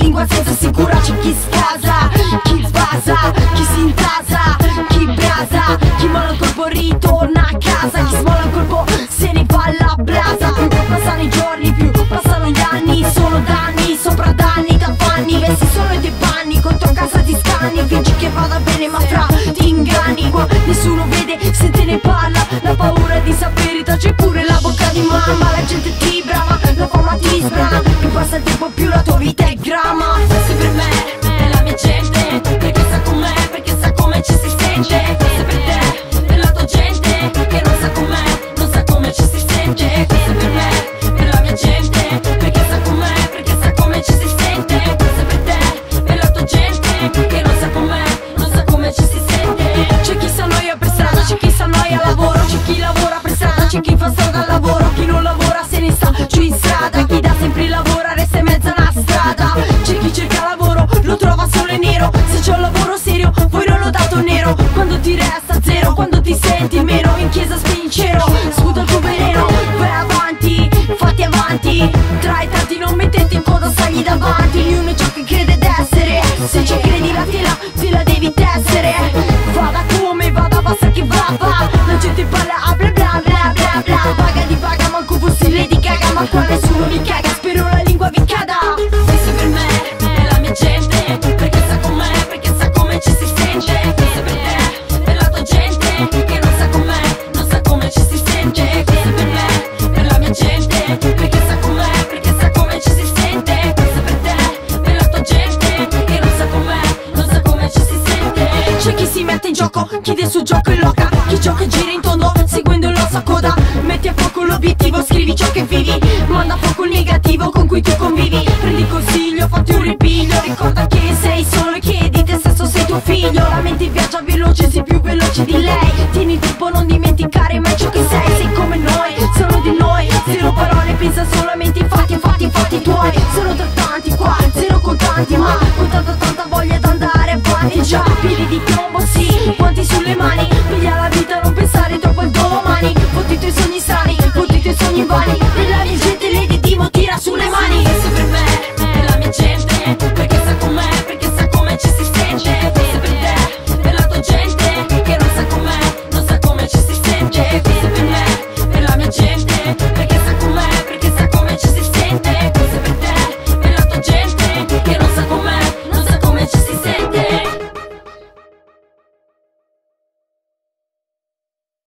lingua senza sicura. C'è chi scasa, chi sbasa, chi si intasa, chi brasa, chi molla il colpo ritorna a casa, chi smolla il colpo se ne va alla brasa. Più passano i giorni, più passano gli anni, sono danni sopra danni, da fanni, vesti solo i tuoi panni, contro casa ti scanni, fingi che vada bene ma fra ti inganni. Qua nessuno vede se te ne parla, la paura di sapere tace pure la bocca di mamma. La gente ti brama, la fama ti sbrana, più passa il tempo più la tua vita è grama. Questo per me è la mia gente, perché sta con me, perché sa come ci si sente. Questo per te, per la tua gente, che non sa com'è, non sa come ci si sente. Questo per me, per la mia gente, perché sta con me, perché sa come ci si sente. Questo per te, per la tua gente, che non sa com'è, non sa come ci si sente. C'è chi s'annoia per strada, c'è chi s'annoia al lavoro, c'è chi lavora per strada, c'è chi fa strada al lavoro, chi non lavora se ne sta giù in strada, chi dà sempre il lavoro resta in mezzo alla strada. C'è chi cerca lavoro, lo trova solo in nero, se c'è un lavoro serio poi non l'ho dato nero. Quando ti resta zero, quando ti senti meno, in chiesa spegni il cero, sputa il tuo veleno. Vai avanti, fatti avanti, tra i tanti non mettete in coda, stai davanti. Ognuno è ciò che crede d'essere, se ci credi la tela devi tessere. Vada come vada, basta che va. La gente parla a bla bla bla bla bla, paga di paga, manco fossi Lady Gaga, ma qua nessuno mi caga, spero la lingua vi cada. Questo per me è la mia gente, perché sa com'è, perché sa come ci si sente. Questo per te, per la tua gente, che non sa com'è, non sa come ci si sente. Questo per me, per la mia gente, perché sa com'è, perché sa come ci si sente. Questo per te, per la tua gente, che non sa com'è, non sa come ci si sente. C'è chi si mette in gioco, chiede sul gioco e loca, chi gioca e gira in tondo, seguendo la sua coda. Metti a fuoco l'obiettivo, scrivi ciò che vivi, manda a fuoco il negativo con cui tu convivi. Prendi consiglio, fatti un ripiglio, ricorda che sei solo e che di te stesso sei tuo figlio. La mente viaggia veloce, sei più veloce di lei, tieni il tempo, non dimenticare mai ciò che sei. Sei come noi, sono di noi, zero parole, pensa solamente ai fatti, fatti tuoi. Sono trattanti qua, zero contanti, ma con tanta voglia d'andare avanti. Già, piedi di piombo, sì, guanti sulle mani, piglia la vita, non pensare troppo al domani. Fotti i tuoi sogni strani, fotti i tuoi sogni vani, nella mia gente l'editimo tira sulle mani.